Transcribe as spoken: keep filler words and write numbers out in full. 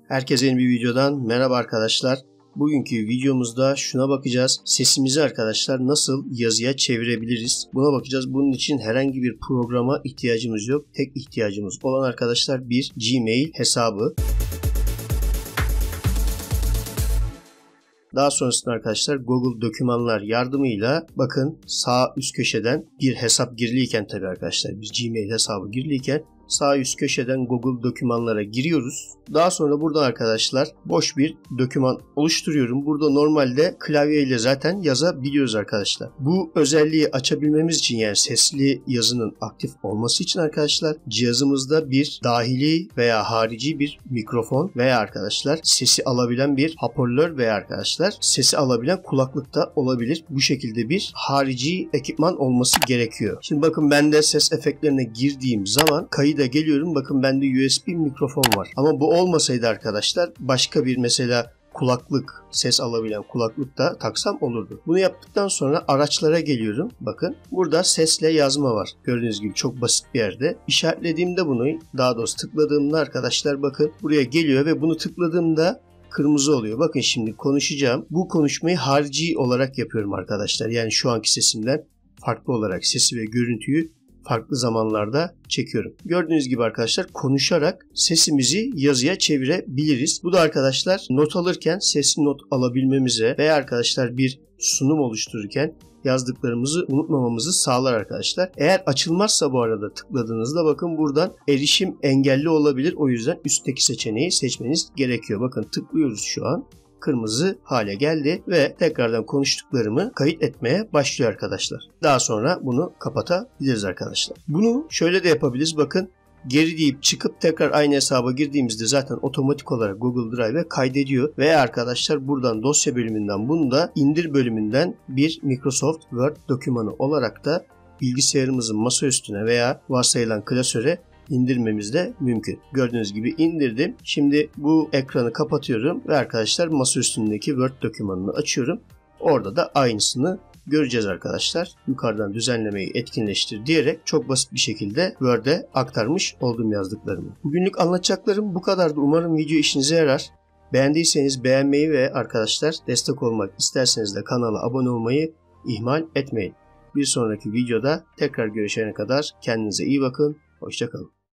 Herkese yeni bir videodan merhaba arkadaşlar. Bugünkü videomuzda şuna bakacağız. Sesimizi arkadaşlar nasıl yazıya çevirebiliriz? Buna bakacağız. Bunun için herhangi bir programa ihtiyacımız yok. Tek ihtiyacımız olan arkadaşlar bir Gmail hesabı. Daha sonrasında arkadaşlar Google dokümanlar yardımıyla bakın sağ üst köşeden bir hesap giriliyken tabii arkadaşlar biz Gmail hesabı giriliyken sağ üst köşeden Google dokümanlara giriyoruz. Daha sonra burada arkadaşlar boş bir doküman oluşturuyorum. Burada normalde klavyeyle zaten yazabiliyoruz arkadaşlar. Bu özelliği açabilmemiz için, yani sesli yazının aktif olması için arkadaşlar cihazımızda bir dahili veya harici bir mikrofon veya arkadaşlar sesi alabilen bir hoparlör veya arkadaşlar sesi alabilen kulaklıkta olabilir. Bu şekilde bir harici ekipman olması gerekiyor. Şimdi bakın ben de ses efektlerine girdiğim zaman kayıt da geliyorum. Bakın bende U S B mikrofon var. Ama bu olmasaydı arkadaşlar başka bir mesela kulaklık, ses alabilen kulaklık da taksam olurdu. Bunu yaptıktan sonra araçlara geliyorum. Bakın burada sesle yazma var. Gördüğünüz gibi çok basit bir yerde. İşaretlediğimde bunu, daha doğrusu tıkladığımda arkadaşlar bakın buraya geliyor ve bunu tıkladığımda kırmızı oluyor. Bakın şimdi konuşacağım. Bu konuşmayı harici olarak yapıyorum arkadaşlar. Yani şu anki sesimden farklı olarak sesi ve görüntüyü farklı zamanlarda çekiyorum. Gördüğünüz gibi arkadaşlar konuşarak sesimizi yazıya çevirebiliriz. Bu da arkadaşlar not alırken sesli not alabilmemize veya arkadaşlar bir sunum oluştururken yazdıklarımızı unutmamamızı sağlar arkadaşlar. Eğer açılmazsa bu arada tıkladığınızda bakın buradan erişim engelli olabilir. O yüzden üstteki seçeneği seçmeniz gerekiyor. Bakın tıklıyoruz şu an. Kırmızı hale geldi ve tekrardan konuştuklarımı kayıt etmeye başlıyor arkadaşlar. Daha sonra bunu kapatabiliriz arkadaşlar. Bunu şöyle de yapabiliriz. Bakın geri deyip çıkıp tekrar aynı hesaba girdiğimizde zaten otomatik olarak Google Drive'e kaydediyor. Veya arkadaşlar buradan dosya bölümünden bunu da indir bölümünden bir Microsoft Word dokümanı olarak da bilgisayarımızın masa üstüne veya varsayılan klasöre indirmemiz de mümkün. Gördüğünüz gibi indirdim. Şimdi bu ekranı kapatıyorum ve arkadaşlar masa üstündeki Word dokümanını açıyorum. Orada da aynısını göreceğiz arkadaşlar. Yukarıdan düzenlemeyi etkinleştir diyerek çok basit bir şekilde Word'e aktarmış oldum yazdıklarımı. Bugünlük anlatacaklarım bu kadardı. Umarım video işinize yarar. Beğendiyseniz beğenmeyi ve arkadaşlar destek olmak isterseniz de kanala abone olmayı ihmal etmeyin. Bir sonraki videoda tekrar görüşene kadar kendinize iyi bakın. Hoşça kalın.